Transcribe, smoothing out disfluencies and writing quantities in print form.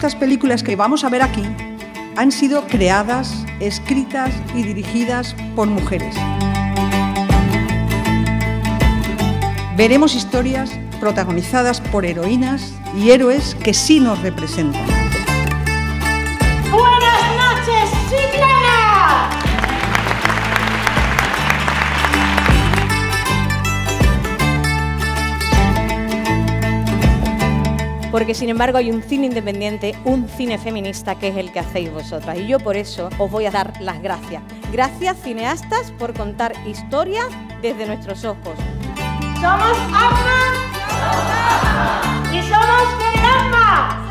estas películas que vamos a ver aquí han sido creadas, escritas y dirigidas por mujeres. Veremos historias protagonizadas por heroínas y héroes que sí nos representan. ¡Buenas noches, Chiclana! Porque sin embargo hay un cine independiente, un cine feminista que es el que hacéis vosotras. Y yo por eso os voy a dar las gracias. Gracias, cineastas, por contar historias desde nuestros ojos. Somos Asma y somos Gerasma.